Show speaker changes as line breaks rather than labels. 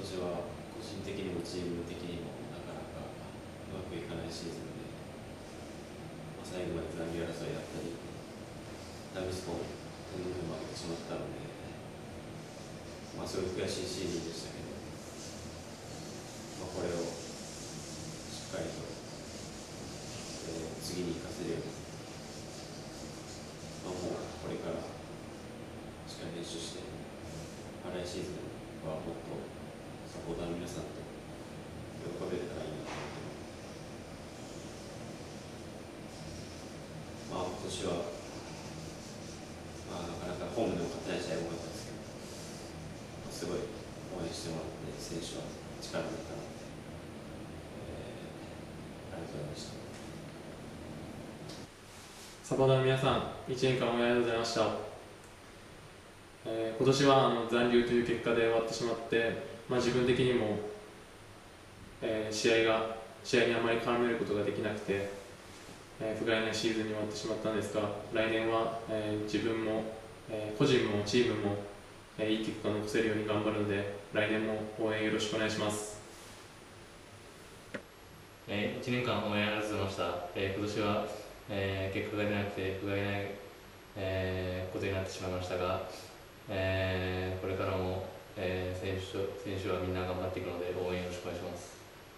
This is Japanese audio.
年は個人的にもチーム的にもなかなかうまくいかないシーズンで、最後まで残留争いだったり、ダビスコン、点の分負けてしまったので、すごい悔しいシーズンでしたけど、これをしっかりと、次に生かせるように、もうこれからしっかり練習して、来シーズンはもっとサポーターの皆さんと喜べれたらいいなと思ってます。今年は、なかなかホームでも勝てない試合多かったですけど、すごい応援してもらって選手は力になったなって、ありがとうございました。
サポーターの皆さん、1年間ありがとうございました。今年は残留という結果で終わってしまって、自分的にも、試合にあまり絡めることができなくて、不甲斐ないシーズンに終わってしまったんですが、来年は、自分も、個人もチームも、いい結果を残せるように頑張るので、来年も応援よろしくお願いします。
1年間応援ありがとうございました。今年は、結果が出なくて不甲斐ない、ことになってしまいましたが、これからも、選手はみんな頑張っていくので応援よろしくお願いします。